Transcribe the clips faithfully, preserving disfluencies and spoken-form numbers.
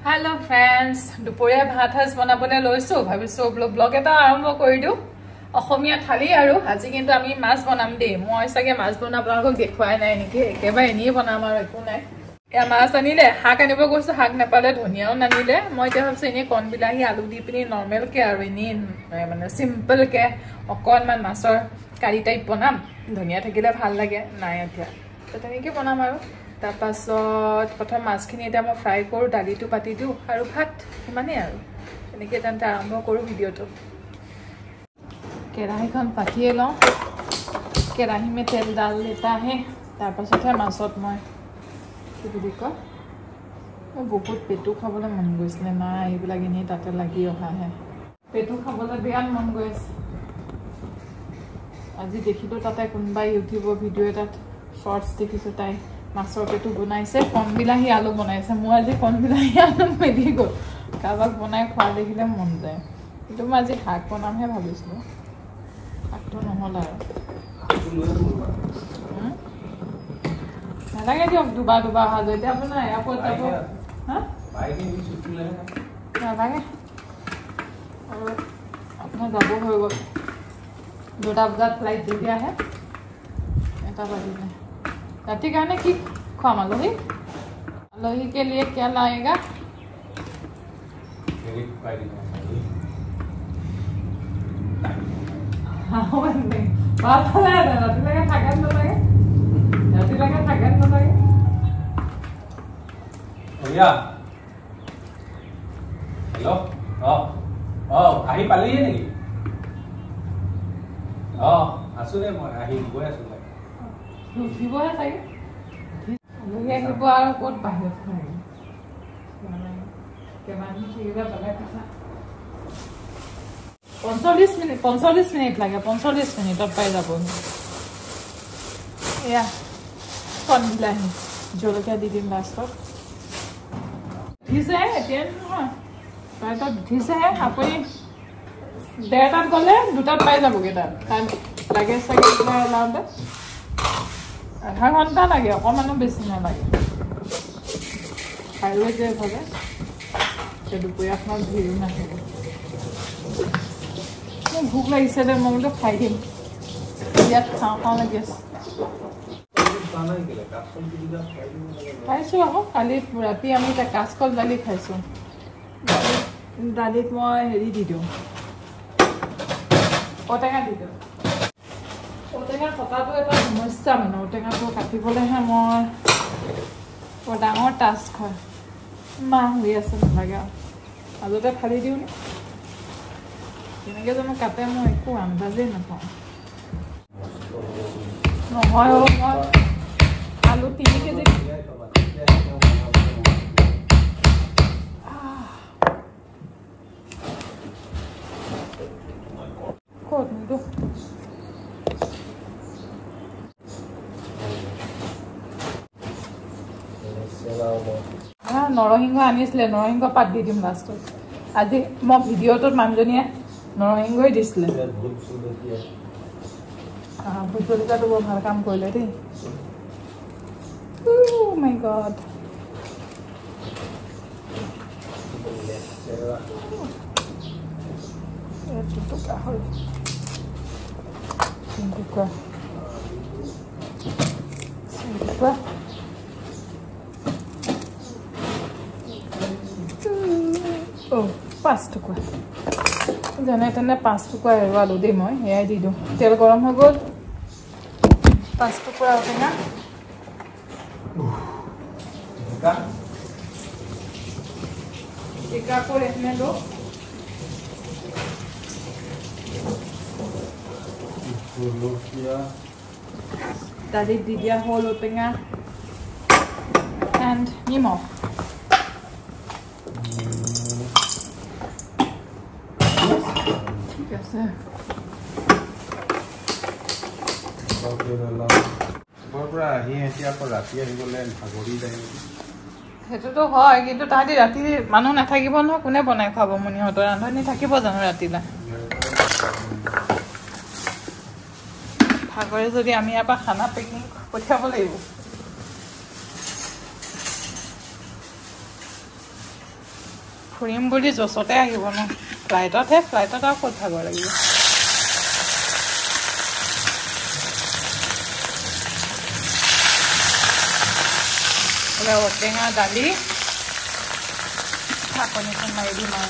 Hello friends, দুপৰীয়া ভাত হাজ বনাবলৈ লৈছো ভাবিছো ব্লগ এটা আৰম্ভ কৰি দিও অসমীয়া থালি আৰু আজি কিন্তু আমি মাছ বনাম দে মই সাগে মাছ বনাবলৈ দেখুৱাই নাই নেকি একেবাৰে এনি বনাম আৰু একো নাই এ মাছ আনিলে হাক আনিব গৈছো হাক নেপালে ধনিয়াও নানিলে মই এতিয়া ভাবছো এনে কন বিলাহী আলু দি পিনি নরমাল কে আৰু এনি মানে সিম্পল কে অকনমান মাছৰ কাৰি টাইপ বনাম ধনিয়া থাকিলে ভাল লাগে নাই এতিয়া তো তেনেকৈ বনাম আৰু তাৰপাছত প্ৰথম মাছখিনি এটা মই ফ্ৰাই কৰো দালিটো পাতি দিও আৰু ভাত মানে আৰু এনেকৈ তেন্তে আৰম্ভ কৰো ভিডিওটো কেৰাহীখন পাতিয়ে লওঁ কেৰাহী মে তেল ডাল लेता है তাৰপাছতহে মাছত মই কি বুলি কয় মই বহুত পেটু খাবলৈ মন গৈছিলে না এইবিলাক এনেই তাতে লাগি অহাহে পেটু খাবলৈ বিৰাট মন গৈছে আজি দেখিলো তাতে কোনবাই ইউটিউবৰ ভিডিও এটাত শৰ্টস দেখিছো তাই মাছৰ পেটু বনাইছে কণ বিলাহী আলু বনাইছে মই আজি কণ বিলাহী আলু মেলি গ'ল কাবাক বনাই খোৱা দেখিলে মন যায় কিন্তু মই আজি শাক বনামহে ভাবিছিলো শাকটো নহ'ল আৰু নালাগে দিয়ক দুবাৰ দুবাৰ অহা যদি আপোনাৰ এয়াৰপৰ্ট যাব হা নালাগে আৰু আপোনাৰ যাব হৈ গ'ল দুটা বজাত ফ্লাইট যদি আহে এটা বাজিলে राती खाने की खाम आलोही आलोही के लिए क्या लाएगा हाँ बंदे बात वाला है राती लगा थकान तो लगे राती लगा थकान तो लगे भैया हेलो हाँ हाँ आही पाली है नहीं हाँ आसुने आही बोया सुन लुचिबो है सागे लगे हिबो आ कोट बाहिर खाय केमानी छिगरा बला कसा पঞ্চল্লিশ মিনিট পঞ্চল্লিশ মিনিট লাগে পঞ্চল্লিশ মিনিটত পাই যাব এয়া কন বিলাহী জলকীয়া দি দিম লাষ্টত দিছে এতিয়া নহয় তাত দিছে আপুনি ডেৰটাত গ'লে দুটাত পাই যাবগে তাত কাৰণ লাগে চাগে লাউতে আধা ঘন্টা লাগে অকমানো বেছি নালাগে খাই লৈ যে ভাবে যে দুপৰীয়া খাওঁ ভিৰো নাথাকিব মোৰ ভোক লাগিছে দে মই বোলো খাই দিম ইয়াত খাওঁ খাওঁ লাগি আছে খাইছোঁ আকৌ কালি ৰাতি আমি এতিয়া কাচকল দালি খাইছোঁ দালিত মই হেৰি দি দিওঁ ঔটেঙা দি দিওঁ ঔটেঙা কটাটো এটা সমস্যা মানে ঔটেঙাটো কাটিবলৈহে মই বৰ ডাঙৰ টাস্ক হয় মাহ হৈ আছে নালাগে আৰু মাজতে ফালি দিওঁ নে তেনেকৈ জানো কাটে মই একো আন্দাজেই নাপাওঁ নহয় অ' মই আলু তিনি কেজি ক'ত নিদিওঁ নৰসিংহ আনিছিলে নৰসিংহ পাত দি দিম লাষ্টত আজি মই ভিডিঅ'টোত মানুহজনীয়ে নৰসিংহই দিছিলে ভোট জলকীয়াটো বৰ ভাল কাম কৰিলে দেই মাই গড টুকুৰা হ'ল টুকুৰা টুকুৰা পাঁচ টুকুৰা যেনে তেনে পাঁচ টুকুৰা এৰুৱালোঁ দেই মই সেয়াই দি দিওঁ তেল গৰম হৈ গ'ল পাঁচ টুকুৰা ঔটেঙা টিকা কৰি এনে দো দালিত দি দিয়া হ'ল ঔটেঙা এণ্ড নিমখ ঠিক আছে সেইটোতো হয় কিন্তু তাহাঁতি ৰাতি মানুহ নাথাকিব নহয় কোনে বনাই খুৱাব মনিহঁতৰ ৰান্ধনি থাকিব জানো ৰাতিলৈ ভাগৰে যদি আমি ইয়াৰ পৰা খানা পেকিং পঠিয়াব লাগিব ফুৰিম বুলি জছতে আহিব ন ফ্লাইটতহে ফ্লাইটত আৰু ক'ত ভাগৰ লাগিব ঔটেঙা দালি ঢাকনিখন মাৰি দিম আৰু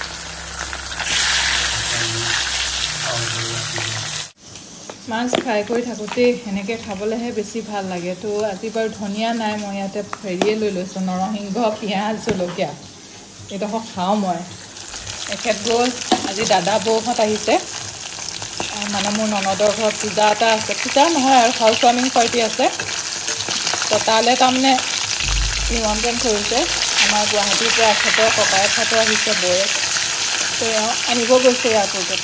মাছ ফ্ৰাই কৰি থাকোঁতেই সেনেকৈ খাবলৈহে বেছি ভাল লাগে তো আজি বাৰু ধনিয়া নাই মই ইয়াতে হেৰিয়ে লৈ লৈছোঁ নৰসিংহ পিঁয়াজ জলকীয়া এইডোখৰ খাওঁ মই এখেত গ'ল আজি দাদা বৌহঁত আহিছে মানে মোৰ ননদৰ ঘৰত পূজা এটা আছে পূজা নহয় আৰু হাউচ ৱাৰ্মিং পাৰ্টি আছে তো তালৈ তাৰমানে নিমন্ত্ৰণ কৰিছে আমাৰ গুৱাহাটীৰ পৰা এখেতৰ ককায়েকহঁতো আহিছে বৌয়ে তো এওঁ আনিব গৈছে এয়াৰপৰ্টত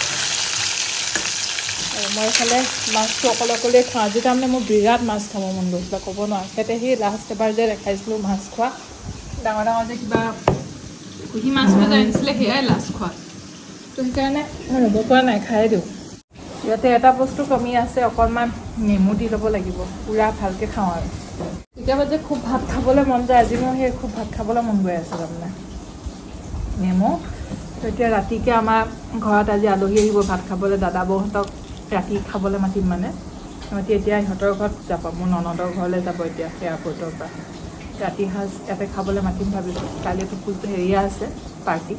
আৰু মই এইফালে মাছটো অকলে অকলে খাওঁ আজি তাৰমানে মোৰ বিৰাট মাছ খাব মন গৈছিলে ক'ব নোৱাৰোঁ এখেতে সেই লাষ্ট এবাৰ যে দেখাইছিলোঁ মাছ খোৱা ডাঙৰ ডাঙৰ যে কিবা কুহি মাছ ভজা আনিছিলে সেয়াই লাষ্ট খোৱা তো সেইকাৰণে মই ৰ'ব পৰা নাই খাই দিওঁ ইয়াতে এটা বস্তু কমি আছে অকণমান নেমু দি ল'ব লাগিব পূৰা ভালকৈ খাওঁ আৰু কেতিয়াবা যে খুব ভাত খাবলৈ মন যায় আজি মোৰ সেই খুব ভাত খাবলৈ মন গৈ আছে তাৰমানে নেমু তো এতিয়া ৰাতিকৈ আমাৰ ঘৰত আজি আলহী আহিব ভাত খাবলৈ দাদা বৌহঁতক ৰাতি খাবলৈ মাতিম মানে সিহঁতি এতিয়া সিহঁতৰ ঘৰত যাব মোৰ ননদৰ ঘৰলৈ যাব এতিয়া এয়াৰপৰ্টৰ পৰা ৰাতি সাঁজ ইয়াতে খাবলৈ মাতিম ভাবিছোঁ কাইলৈতো হেৰিয়া আছে পাৰ্টি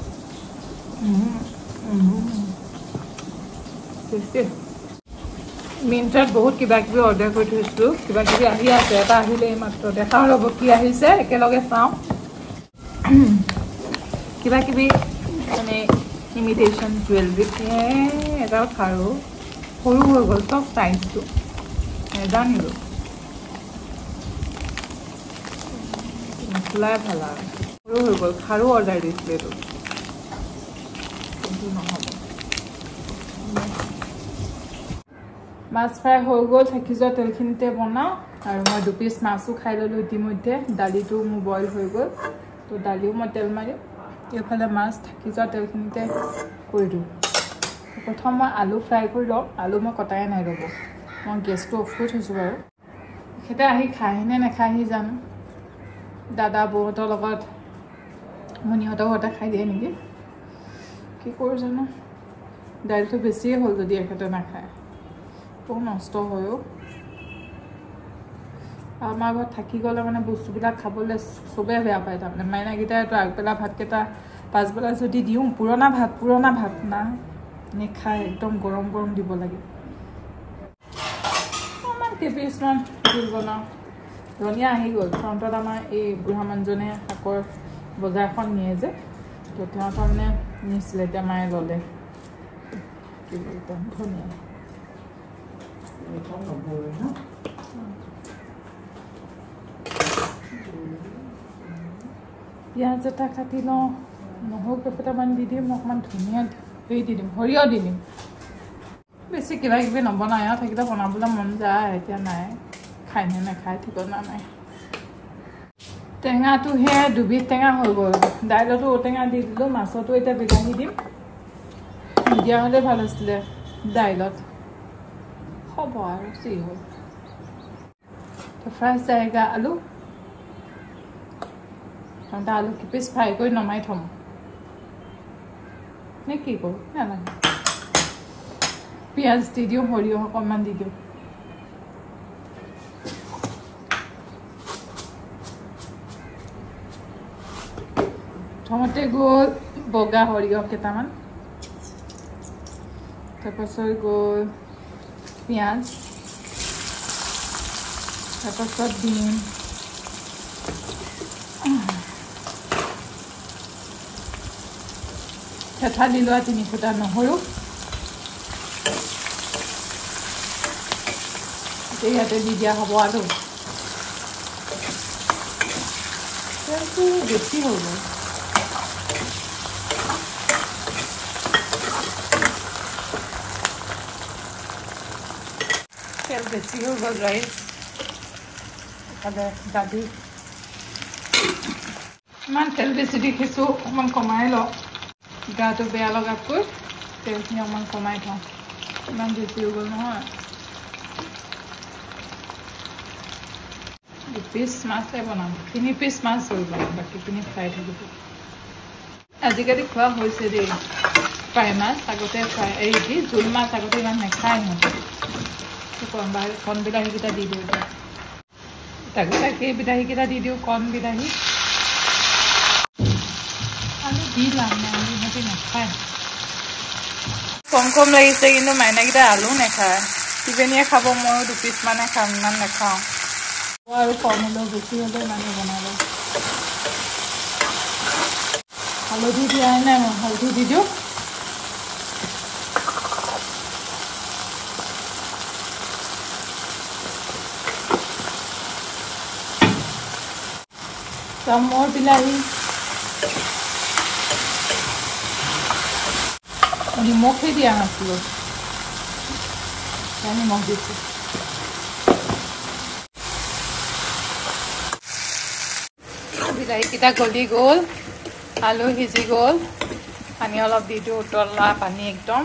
মিন্ট্ৰাত বহুত কিবা কিবি অৰ্ডাৰ কৰি থৈছিলোঁ কিবা কিবি আহি আছে এটা আহিলে মাত্ৰ দেখা ৰ'ব কি আহিছে একেলগে চাওঁ কিবা কিবি মানে ইমিটেশ্যন জুৱেলাৰী এডাল খাৰু সৰু হৈ গ'ল চব চাইজটো নেজানিলোঁ খোলাই ভাল আৰু সৰু হৈ গ'ল খাৰু অৰ্ডাৰ দিছিলোঁ এইটো কিন্তু নহ'ব মাছ ফ্ৰাই হৈ গ'ল থাকি যোৱা তেলখিনিতে বনাওঁ আৰু মই দুপিচ মাছো খাই ল'লোঁ ইতিমধ্যে দালিটো মোৰ বইল হৈ গ'ল তো দালিও মই তেল মাৰিম এইফালে মাছ থাকি যোৱা তেলখিনিতে কৰি দিওঁ প্ৰথম মই আলু ফ্ৰাই কৰি লওঁ আলু মই কটাই নাই ৰ'ব মই গেছটো অফ কৰি থৈছোঁ বাৰু তেখেতে আহি খায়নে নাখায়হি জানো দাদা বৌহঁতৰ লগত মণিহঁতৰ ঘৰতে খাই দিয়ে নেকি কি কৰোঁ জানো দাইলটো বেছিয়ে হ'ল যদি এখেতে নাখায় বহুত নষ্ট হয়ও আমাৰ ঘৰত থাকি গ'লে মানে বস্তুবিলাক খাবলৈ চবেই বেয়া পায় তাৰমানে মাইনাকেইটাইতো আগবেলা ভাতকেইটা পাছবেলা যদি দিওঁ পুৰণা ভাত পুৰণা ভাত না নেখায় একদম গৰম গৰম দিব লাগে আমাৰ কেইপিচমান জোল বনাওঁ ধনিয়া আহি গ'ল ফ্ৰণ্টত আমাৰ এই বুঢ়া মানুহজনে শাকৰ বজাৰখন নিয়ে যে তো তেওঁ তাৰমানে নিছিলে এতিয়া মায়ে ল'লে কি বুলি কম ধনিয়া পিঁয়াজ এটা কাটি লওঁ নহৰু কেইটামান দি দিম অকণমান ধনিয়া হেৰি দি দিম সৰিয়হ দি দিম বেছি কিবা কিবি নবনায় আৰু থাকিলে বনাবলৈ মন যায় এতিয়া নাই খায়নে নাখায় ঠিকনা নাই টেঙাটো সেয়া দুবিধ টেঙা হৈ গ'ল দাইলতো ঔটেঙা দি দিলোঁ মাছতো এতিয়া বিলাহী দিম দিয়া হ'লে ভাল আছিলে দাইলত হ'ব আৰু যি হ'ল ফ্ৰাই যায়গা আলু আলু কিপিচ ফ্ৰাই কৰি নমাই থ'ম নে কি কৰোঁ নালাগে পিঁয়াজ দি দিওঁ সৰিয়হ অকণমান দি দিওঁ প্ৰথমতে গ'ল বগা সৰিয়হ কেইটামান তাৰপাছত গ'ল পিঁয়াজ তাৰপাছত দিম থেঠালি লোৱা তিনি ফুটা নহৰু ইয়াতে দি দিয়া হ'ব আৰু তেলটো বেছি হৈ গ'ল তেল বেছি হৈ গ'ল ৰাইচ ইফালে দালি ইমান তেল বেছি দেখিছোঁ অকণমান কমাই লওঁ গাটো বেয়া লগাতকৈ তেলখিনি অকণমান কমাই থওঁ ইমান বেছি হৈ গ'ল নহয় দুপিচ মাছে বনাম তিনি পিচ মাছ হৈ গ'ল বাকীখিনি ফ্ৰাই থাকিব আজিকালি খোৱা হৈছে দেই ফ্ৰাই মাছ আগতে ফ্ৰাই এই কি জোল মাছ আগতে ইমান নাখায় সিহঁতে কণ কণ বিলাহীকেইটা দি দিওঁ এতিয়া তাকে তাকে বিলাহীকেইটা দি দিওঁ কণ বিলাহী আলু দি লাভ নাই আলু সিহঁতে নাখায় কম কম লাগিছে কিন্তু মাইনাকেইটা আলু নাখায় টিফিনিয়ে খাব ময়ো দুপিচ মানে খাম ইমান নাখাওঁ আৰু কম হ'লেও বেছি হ'লেও মানে বনাব হালধি দিয়াই নাই মই হালধি দি দিওঁ চামৰ বিলাহী নিমখে দিয়া নাছিলোঁ নিমখ দিছোঁ বিলাহীকেইটা গলি গ'ল আলু সিজি গ'ল পানী অলপ দি দিওঁ উতলা পানী একদম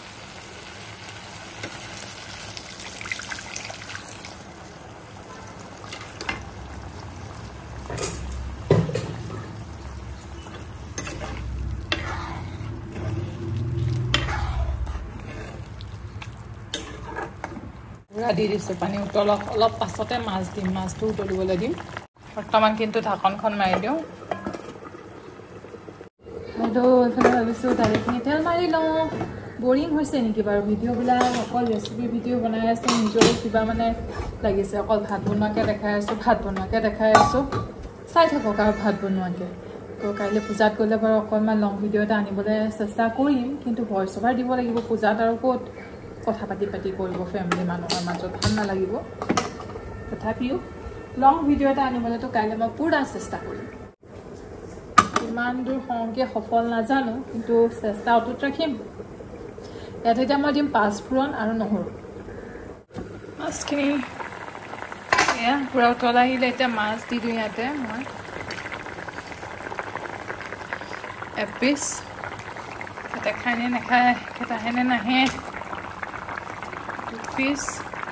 পুৰা দি দিছোঁ পানী উতলক অলপ পাছতে মাছ দিম মাছটো উতলিবলৈ দিম বৰ্তমান কিন্তু ঢাকনখন মাৰি দিওঁ বাইদেউ এইফালে ভাবিছোঁ দালিখিনি তেল মাৰি লওঁ বৰিং হৈছে নেকি বাৰু ভিডিঅ'বিলাক অকল ৰেচিপি ভিডিঅ' বনাই আছোঁ নিজৰো কিবা মানে লাগিছে অকল ভাত বনোৱাকৈ দেখাই আছোঁ ভাত বনোৱাকৈ দেখাই আছোঁ চাই থাকক আৰু ভাত বনোৱাকৈ তো কাইলৈ পূজাত গ'লে বাৰু অকণমান লং ভিডিঅ' এটা আনিবলৈ চেষ্টা কৰিম কিন্তু ভইচ অভাৰ দিব লাগিব পূজাত আৰু ক'ত কথা পাতি পাতি কৰিব ফেমিলি মানুহৰ মাজত ভাল নালাগিব তথাপিও লং ভিডিঅ' এটা আনিবলৈতো কাইলৈ মই পুৰা চেষ্টা কৰিম ইমান দূৰ সংকে সফল নাজানো কিন্তু চেষ্টা অটুট ৰাখিম ইয়াত এতিয়া মই দিম পাঁচফোৰণ আৰু নহৰু মাছখিনি এয়া পুৰা উতলা আহিলে এতিয়া মাছ দি দিওঁ ইয়াতে মই এপিচ এটা খায়নে নাখায় এটা আহেনে নাহে দুপিচ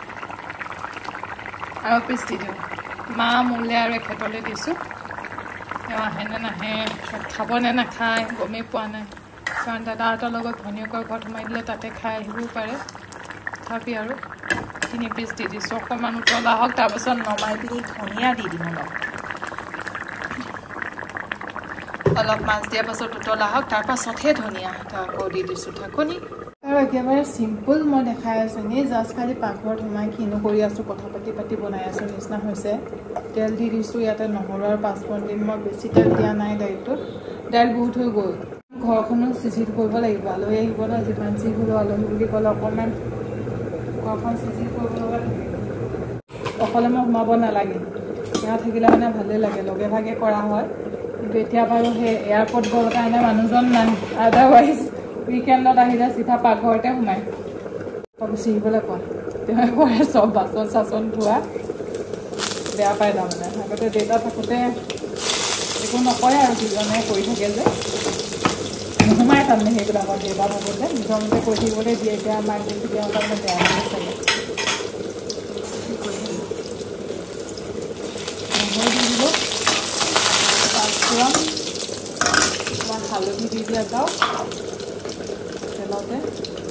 আৰু পিচ দি দিওঁ মা মোলে আৰু এখেতলৈ দিছোঁ তেওঁ আহেনে নাহে খাবনে নাখায় গমেই পোৱা নাই কাৰণ দাদাহঁতৰ লগত ভনীয়েকৰ ঘৰত সোমাই দিলে তাতে খাই আহিবও পাৰে তথাপি আৰু তিনি পিচ দি দিছোঁ অকণমান উতলা হওক তাৰপাছত নমাই পিনি ধনিয়া দি দিম অলপ অলপ মাছ দিয়াৰ পাছত উতলা হওক তাৰপাছতহে ধনিয়া এটা আকৌ দি দিছোঁ ঢাকনি আৰু একেবাৰে চিম্পুল মই দেখাই আছোঁ এনেই জাষ্ট খালি পাকঘৰত সোমাই কিনো কৰি আছোঁ কথা পাতি পাতি বনাই আছোঁ নিচিনা হৈছে তেল দি দিছোঁ ইয়াতে নহৰু আৰু পাঁচফোৰণ দিম মই বেছি তেল দিয়া নাই দাইলটোত দাইল বহুত হৈ গ'ল ঘৰখনো চিজিল কৰিব লাগিব আলহী আহিব ন যিমান যি হ'লেও আলহী বুলি ক'লে অকণমান ঘৰখন চিজিল কৰিব লগা অকলে মই সোমাব নালাগে এয়া থাকিলে মানে ভালেই লাগে লগে ভাগে কৰা হয় কিন্তু এতিয়া বাৰু সেই এয়াৰপৰ্ট গ'ল কাৰণে মানুহজন নাই আদাৰৱাইজ উইকেণ্ডত আহিলে চিধা পাকঘৰতে সোমাই গুচি আহিবলৈ কোৱা তেওঁ কৰে চব বাচন চাচন ধোৱা বেয়া পায় তাৰমানে আগতে দেউতা থাকোঁতে একো নকৰে আৰু দুজনে কৰি থাকে যে নোসোমাই তাৰমানে সেইবিলাকত দেউতা থাকোঁতে নিজৰ মতে কৰি থাকিবলৈ দিয়ে এতিয়া মাক দেখি তেওঁ তাৰমানে বেয়া লাগে চাগে নহৰু দি দিলোঁ পাঁচফোৰণ অকণমান হালধি দি দিয়া যাওক তেলতে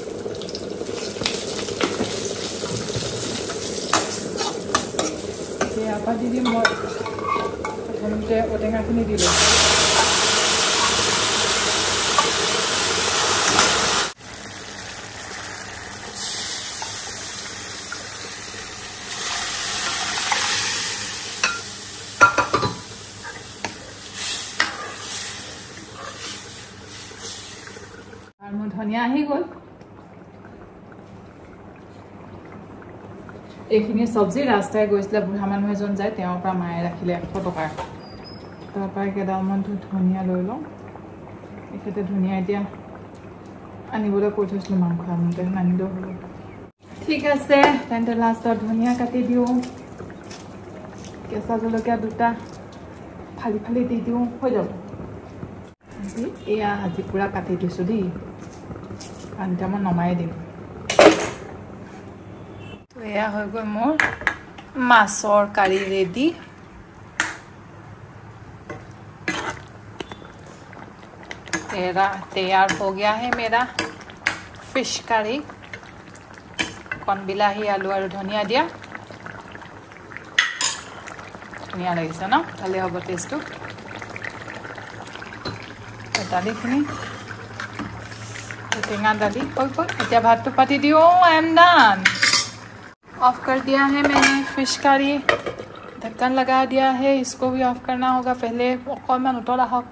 ইয়াৰ পৰা দি দিম মই প্ৰথমতে ঔটেঙাখিনি দিলোঁ আৰু মোৰ ধনিয়া আহি গ'ল এইখিনি চব্জি ৰাস্তাই গৈছিলে বুঢ়া মানুহ এজন যায় তেওঁৰ পৰা মায়ে ৰাখিলে এশ টকাৰ তাৰপৰা কেইডালমান ধনিয়া লৈ লওঁ এখেতে ধনিয়া এতিয়া আনিবলৈ কৈ থৈছিলোঁ মাংস আনোতে নানিলেও হ'ব ঠিক আছে তেন্তে লাষ্টত ধনিয়া কাটি দিওঁ কেঁচা জলকীয়া দুটা ফালি ফালি দি দিওঁ হৈ যাব এয়া আজি পুৰা কাটি দিছোঁ দেই কাৰণ এতিয়া মই নমাই দিম তো এয়া হৈ গ'ল মোৰ মাছৰ কাৰী ৰেডি तेरा तैयार हो गया है मेरा फिश करी कौन बिलाही आलू और धनिया दिया धनिया लगिছে न ভালে হ'ব টেষ্টটো দালি খিনি टेंगा दाली कोई कोई এতিয়া ভাতটো পাতি দিও आई एम डन ऑफ कर दिया है मैंने फिश करी ढक्कन लगा दिया है इसको भी ऑफ करना होगा पहले অকমান উতলা হক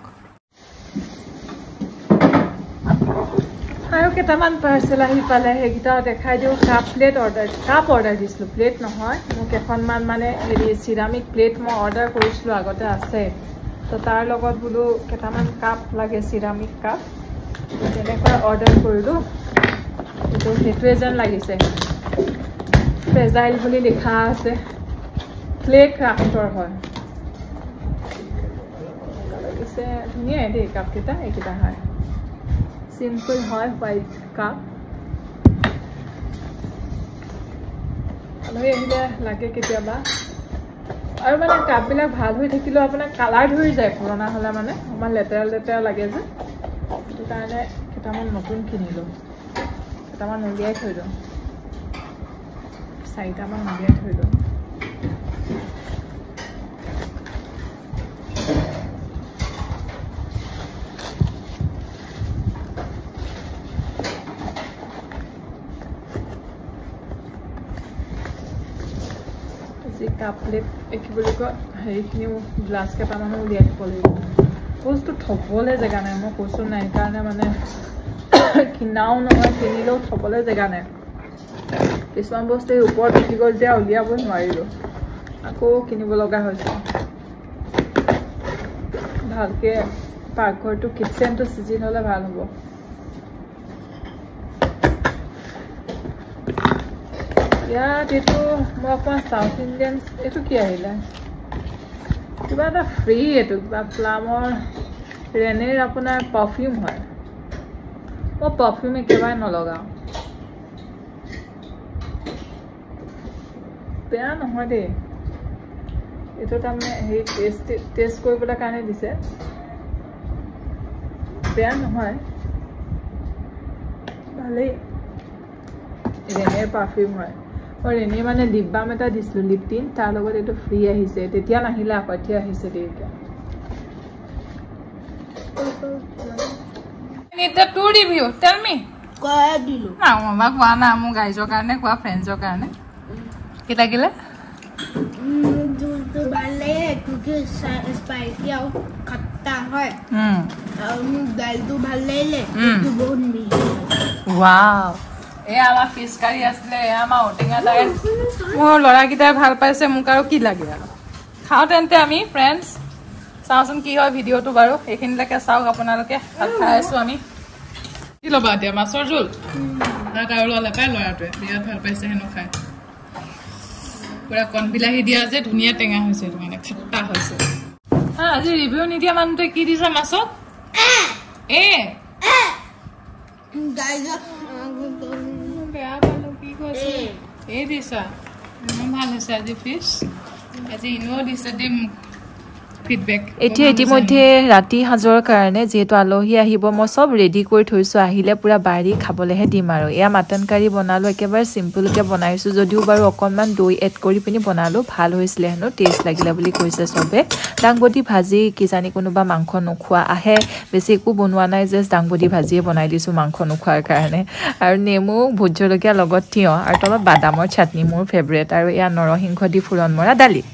আৰু কেটামান পাৰ্সেল আহি পালে হেগিটা দেখাই দিও cup plate order cup order দিছিলো প্লেট নহয় মোক এখনমান মানে হেৰি সিৰামিক প্লেট মই অৰ্ডাৰ কৰিছিলো আগতে আছে তো তাৰ লগত বুলো কেটামান কাপ লাগে সিৰামিক কাপ তেনেকৈ অৰ্ডাৰ কৰিলো তো হেতুৱে যেন লাগিছে ফ্ৰেজাইল বুলি লিখা আছে ক্লে ক্ৰাফ্টৰ হয় লাগিছে ধুনীয়া দেই কাপ কেইটা এইকেইটা হয় सिंपल হয় হোয়াইট কাপ আলহী আহিলে লাগে কেতিয়াবা আৰু মানে কাপবিলাক ভাল হৈ থাকিলেও আপোনাৰ কালাৰ ধৰি যায় পুৰণা হলে মানে আমাৰ লেতেৰা লেতেৰা লাগে যে সেইটো কাৰণে কেইটামান নতুন কিনিলো কেইটামান উলিয়াই থৈ দিওঁ চাৰিটামান উলিয়াই থৈ দিওঁ কাপ প্লেট একিবলৈ ক হেৰিখিনি গ্লাছ কেইটামানো উলিয়াই থব লাগিব বস্তু থবলৈ জেগা নাই মই কৈছো নাই কাৰণে মানে কিনাও নহয় কিনিলেও থবলৈ জেগা নাই কিছুমান বস্তু ওপৰত উঠি গ'ল যে উলিয়াব নোৱাৰিলো আকৌ কিনিব লগা হৈছে ভালকে পাকঘৰটো কিচেনটো চিজিল হলে ভাল হ'ব ইয়াত এইটো মই অকণমান সাউথ ইণ্ডিয়ান এইটো কি আহিলে কিবা এটা ফ্ৰী এইটো কিবা প্লামৰ ৰেনেৰ আপোনাৰ পাৰফিউম হয় মই পাৰফিউম একেবাৰে নলগাওঁ বেয়া নহয় দেই এইটো তাৰমানে হেৰি টেষ্ট টেষ্ট কৰিবলৈ কাৰণে দিছে বেয়া নহয় ভালেই ৰেনেৰ পাৰফিউম হয় और एने माने लिप बाम এটা দিছিল লিপ টিন তাৰ লগত এটো ফ্ৰী আহিছে তেতিয়া নাহিলা আপতিয়া আহিছে দেইকা নিটা টু ৰিভিউ টেল মি কোৱা দিলো না মামা কোৱা না মু গাইজৰ কাৰণে কোৱা ফ্ৰেন্ডজৰ কাৰণে কি লাগিলে जो वाले क्योंकि स्पाइसी और खट्टा है हम्म और दाल तो भले ले तो बहुत मीठी वाओ ए आमा फिश करी আসলে আমা ওটিঙা দাই মোৰ লৰা কিটা ভাল পাইছে মোক আৰু কি লাগে আৰু খাও তেন্তে আমি ফ্ৰেন্ডস চাওচোন কি হয় ভিডিওটো বাৰু এখিনলৈকে চাওক আপোনালোকে ভাল খাইছো আমি কি লবা দিয়া মাছৰ জোল না কাৰো ললা পাই লৰাটোৱে বিৰাট ভাল পাইছে হেনো খাই পুৰা কন বিলাহি দিয়া যে ধুনীয়া টেঙা হৈছে মানে খট্টা হৈছে হা আজি ৰিভিউ নিদিয়া মানুহটোৱে কি দিছে মাছত এ गाइस বেয়া পালো কি কৈছে এই দিছা ভাল হৈছে আজি ফিশ আজি ইনো দিছে দিম ফিডব্যাক এতিয়া ইতিমধ্যে ৰাতি হাজৰ কাৰণে যেহেতু আলহী আহিব মই সব ৰেডি কৰি থৈছো আহিলে পুৰা বাৰি খাবলেহে দিম আৰু এয়া মাটন কাৰি বনালো একেবাৰে সিম্পল কে বনাইছো যদিও বাৰু অকনমান দৈ এড কৰি পিনি বনালো ভাল হৈছিলে হেনো টেষ্ট লাগিলা বুলি কৈছে সবে ডাংবডি ভাজি কিজানি কোনোবা মাংস নখোৱা আহে বেছি একো বনোৱা নাই জাস্ট ডাংবডি ভাজিয়ে বনাই দিছো মাংস নখোৱাৰ কাৰণে আৰু নেমু ভোট জলকীয়া লগত তিয়হ আৰু তলত বাদামৰ চাটনি মোৰ ফেভৰেট আৰু এয়া নৰসিংহ দি ফুৰণ মৰা দালি